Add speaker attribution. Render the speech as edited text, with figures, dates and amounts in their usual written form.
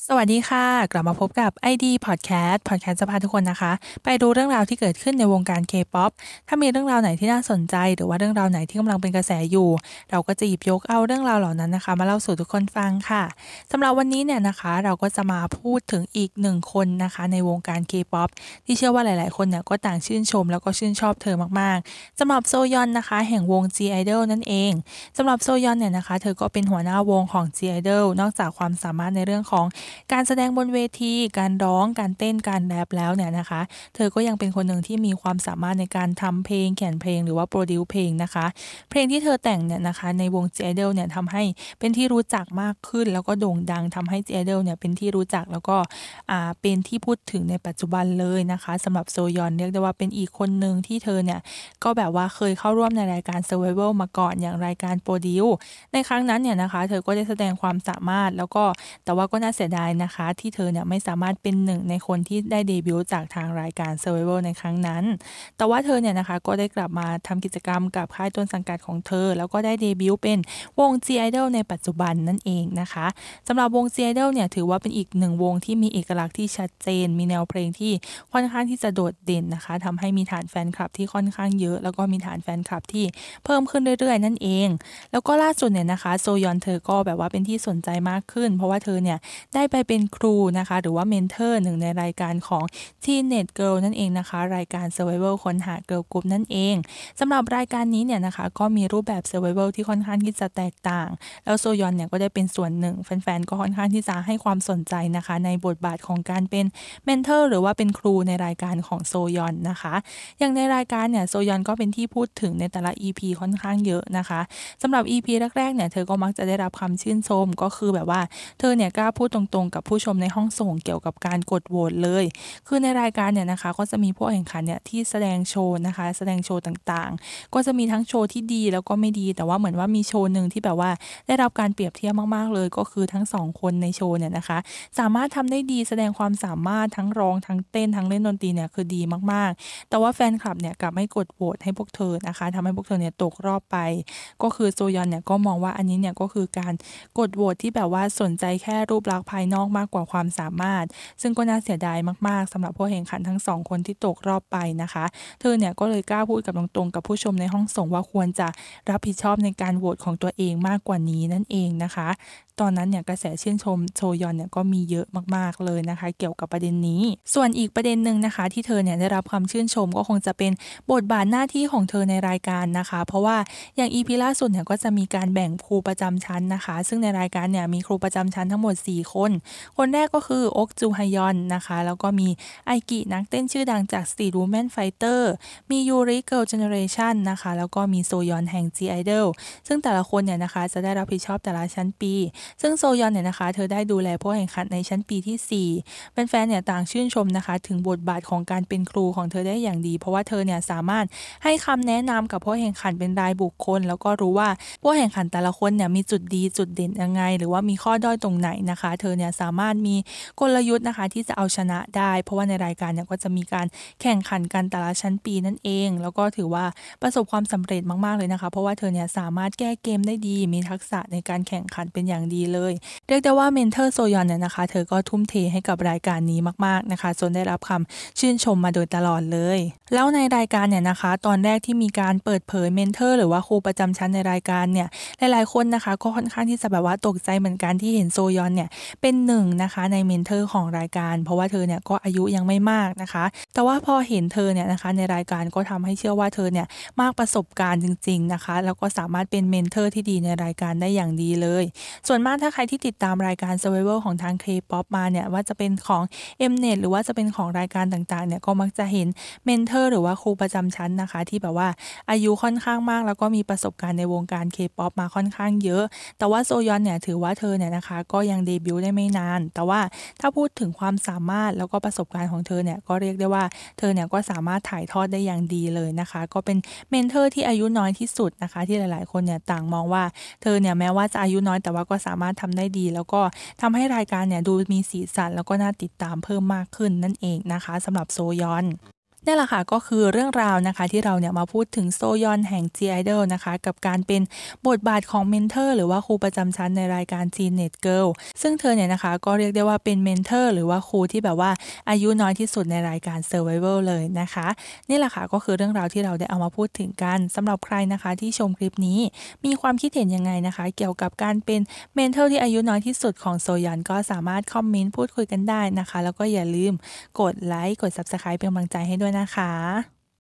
Speaker 1: สวัสดีค่ะกลับมาพบกับ ID Podcast จะพาทุกคนนะคะไปดูเรื่องราวที่เกิดขึ้นในวงการ K-POP ถ้ามีเรื่องราวไหนที่น่าสนใจหรือว่าเรื่องราวไหนที่กำลังเป็นกระแสอยู่เราก็จะหยิบยกเอาเรื่องราวเหล่านั้นนะคะมาเล่าสู่ทุกคนฟังค่ะสำหรับวันนี้เนี่ยนะคะเราก็จะมาพูดถึงอีกหนึ่งคนนะคะในวงการ K-POP ที่เชื่อว่าหลายๆคนเนี่ยก็ต่างชื่นชมแล้วก็ชื่นชอบเธอมากๆสำหรับโซยอนนะคะแห่งวง G-IDOL นั่นเองสำหรับโซยอนเนี่ยนะคะเธอก็เป็นหัวหน้าวงของ G-IDOL นอกจากความสามารถในเรื่องของการแสดงบนเวทีการร้องการเต้นการแรปแล้วเนี่ยนะคะเธอก็ยังเป็นคนหนึ่งที่มีความสามารถในการทำเพลงเขียนเพลงหรือว่าโปรดิวซ์เพลงนะคะเพลงที่เธอแต่งเนี่ยนะคะในวง G-IDOL เนี่ยทำให้เป็นที่รู้จักมากขึ้นแล้วก็โด่งดังทำให้ G-IDOL เนี่ยเป็นที่รู้จักแล้วก็เป็นที่พูดถึงในปัจจุบันเลยนะคะสำหรับโซยอนเรียกได้ว่าเป็นอีกคนหนึ่งที่เธอเนี่ยก็แบบว่าเคยเข้าร่วมในรายการ Survival มาก่อนอย่างรายการโปรดิวซ์ในครั้งนั้นเนี่ยนะคะเธอก็ได้แสดงความสามารถแล้วก็แต่ว่าก็น่าเสียดายนะคะที่เธอเนี่ยไม่สามารถเป็นหนึ่งในคนที่ได้เดบิวต์จากทางรายการ Survival ในครั้งนั้นแต่ว่าเธอเนี่ยนะคะก็ได้กลับมาทำกิจกรรมกับค่ายต้นสังกัดของเธอแล้วก็ได้เดบิวต์เป็นวง G-IDOL ในปัจจุบันนั่นเองนะคะสำหรับวง G-IDOL เนี่ยถือว่าเป็นอีกหนึ่งวงที่มีเอกลักษณ์ที่ชัดเจนมีแนวเพลงที่ค่อนข้างที่จะโดดเด่นนะคะทำให้มีฐานแฟนคลับที่ค่อนข้างเยอะแล้วก็มีฐานแฟนคลับที่เพิ่มขึ้นเรื่อยๆนั่นเองแล้วก็ล่าสุดเนี่ยนะคะโซยอนเธอก็แบบว่าเป็นที่สนใจมากขึ้นเพราะว่าเธอเนี่ยได้ไปเป็นครูนะคะหรือว่าเมนเทอร์หนึ่งในรายการของ Teenage Girl นั่นเองนะคะรายการ Survival ค้นหา Girl Group นั่นเองสำหรับรายการนี้เนี่ยนะคะก็มีรูปแบบ Survival ที่ค่อนข้างที่จะแตกต่างแล้วโซยอนเนี่ยก็ได้เป็นส่วนหนึ่งแฟนๆก็ค่อนข้างที่จะให้ความสนใจนะคะในบทบาทของการเป็นเมนเทอร์หรือว่าเป็นครูในรายการของโซยอนนะคะอย่างในรายการเนี่ยโซยอนก็เป็นที่พูดถึงในแต่ละ EP ค่อนข้างเยอะนะคะสำหรับ EP แรกๆเนี่ยเธอก็มักจะได้รับคำชื่นชมก็คือแบบว่าเธอเนี่ยกล้าพูดตรงๆกับผู้ชมในห้องส่งเกี่ยวกับการกดโหวตเลยคือในรายการเนี่ยนะคะก็จะมีผู้แข่งขันเนี่ยที่แสดงโชว์นะคะแสดงโชว์ต่างๆก็จะมีทั้งโชว์ที่ดีแล้วก็ไม่ดีแต่ว่าเหมือนว่ามีโชว์หนึ่งที่แบบว่าได้รับการเปรียบเทียบมากๆเลยก็คือทั้งสองคนในโชว์เนี่ยนะคะสามารถทำได้ดีแสดงความสามารถทั้งร้องทั้งเต้นทั้งเล่นดนตรีเนี่ยคือดีมากๆแต่ว่าแฟนคลับเนี่ยกลับไม่กดโหวตให้พวกเธอนะคะทำให้พวกเธอเนี่ยตกรอบไปก็คือโซยอนเนี่ยก็มองว่าอันนี้เนี่ยก็คือการกดโหวตที่แบบว่าสนใจแค่รูปลักษณ์ภายนอกมากกว่าความสามารถซึ่งก็น่าเสียดายมากๆสำหรับผู้แข่งขันทั้งสองคนที่ตกรอบไปนะคะเธอเนี่ยก็เลยกล้าพูดกับตรงๆกับผู้ชมในห้องส่งว่าควรจะรับผิดชอบในการโหวตของตัวเองมากกว่านี้นั่นเองนะคะตอนนั้นเนี่ยกระแสชื่นชมโชยอนเนี่ยก็มีเยอะมากๆเลยนะคะเกี่ยวกับประเด็นนี้ส่วนอีกประเด็นหนึ่งนะคะที่เธอเนี่ยได้รับความชื่นชมก็คงจะเป็นบทบาทหน้าที่ของเธอในรายการนะคะเพราะว่าอย่าง EP ล่าสุดเนี่ยก็จะมีการแบ่งครูประจำชั้นนะคะซึ่งในรายการเนี่ยมีครูประจำชั้นทั้งหมด4คนคนแรกก็คืออกจูฮยอนนะคะแล้วก็มีไอกินักเต้นชื่อดังจาก Street Woman Fighter มียูริ Girl Generation นะคะแล้วก็มีโซยอนแห่ง G-IDOL ซึ่งแต่ละคนเนี่ยนะคะจะได้รับผิดชอบแต่ละชั้นปีซึ่งโซยอนเนี่ยนะคะเธอได้ดูแลผู้แข่งขันในชั้นปีที่4แฟนๆเนี่ยต่างชื่นชมนะคะถึงบทบาทของการเป็นครูของเธอได้อย่างดีเพราะว่าเธอเนี่ยสามารถให้คำแนะนำกับผู้แข่งขันเป็นรายบุคคลแล้วก็รู้ว่าผู้แข่งขันแต่ละคนเนี่ยมีจุดดีจุดเด่นยังไงหรือว่ามีข้อด้อยตรงไหนนะคะเธอเนี่ยสามารถมีกลยุทธ์นะคะที่จะเอาชนะได้เพราะว่าในรายการเนี่ยก็จะมีการแข่งขันกันแต่ละชั้นปีนั่นเองแล้วก็ถือว่าประสบความสำเร็จมากๆเลยนะคะเพราะว่าเธอเนี่ยสามารถแก้เกมได้ดีมีทักษะในการแข่งขันเป็นอย่างดีเลยเรียกได้ว่าเมนเทอร์โซยอนเนี่ยนะคะเธอก็ทุ่มเทให้กับรายการนี้มากๆนะคะจนได้รับคำชื่นชมมาโดยตลอดเลยแล้วในรายการเนี่ยนะคะตอนแรกที่มีการเปิดเผยเมนเทอร์หรือว่าครูประจำชั้นในรายการเนี่ยหลายๆคนนะคะก็ค่อนข้างที่จะแบบว่าตกใจเหมือนกันที่เห็นโซยอนเนี่ยเป็นหนึ่งนะคะในเมนเทอร์ของรายการเพราะว่าเธอเนี่ยก็อายุยังไม่มากนะคะแต่ว่าพอเห็นเธอเนี่ยนะคะในรายการก็ทำให้เชื่อว่าเธอเนี่ยมากประสบการณ์จริงๆนะคะแล้วก็สามารถเป็นเมนเทอร์ที่ดีในรายการได้อย่างดีเลยส่วนมากถ้าใครที่ติดตามรายการ Survival ของทาง K-POP มาเนี่ยว่าจะเป็นของ Mnet หรือว่าจะเป็นของรายการต่างๆเนี่ยก็มักจะเห็นเมนเทอร์หรือว่าครูประจำชั้นนะคะที่แบบว่าอายุค่อนข้างมากแล้วก็มีประสบการณ์ในวงการ K-POP มาค่อนข้างเยอะแต่ว่าโซยอนเนี่ยถือว่าเธอเนี่ยนะคะก็ยังเดบิวต์ได้ไม่นานแต่ว่าถ้าพูดถึงความสามารถแล้วก็ประสบการณ์ของเธอเนี่ยก็เรียกได้ว่าเธอเนี่ยก็สามารถถ่ายทอดได้อย่างดีเลยนะคะก็เป็นเมนเทอร์ที่อายุน้อยที่สุดนะคะที่หลายๆคนเนี่ยต่างมองว่าเธอเนี่ยแม้ว่าจะอายุน้อยแต่ว่าก็สามารถทำได้ดีแล้วก็ทำให้รายการเนี่ยดูมีสีสันแล้วก็น่าติดตามเพิ่มมากขึ้นนั่นเองนะคะสำหรับโซยอนนี่แหละค่ะก็คือเรื่องราวนะคะที่เราเนี่ยมาพูดถึงโซยอนแห่ง G-Idol นะคะกับการเป็นบทบาทของเมนเทอร์หรือว่าครูประจำชั้นในรายการ Teenage Girl ซึ่งเธอเนี่ยนะคะก็เรียกได้ว่าเป็นเมนเทอร์หรือว่าครูที่แบบว่าอายุน้อยที่สุดในรายการ Survival เลยนะคะนี่แหละค่ะก็คือเรื่องราวที่เราได้เอามาพูดถึงกันสำหรับใครนะคะที่ชมคลิปนี้มีความคิดเห็นยังไงนะคะเกี่ยวกับการเป็นเมนเทอร์ที่อายุน้อยที่สุดของโซยอนก็สามารถคอมเมนต์พูดคุยกันได้นะคะแล้วก็อย่าลืมกดไลค์กด Subscribe เป็นกำลังใจให้ด้วยนะคะ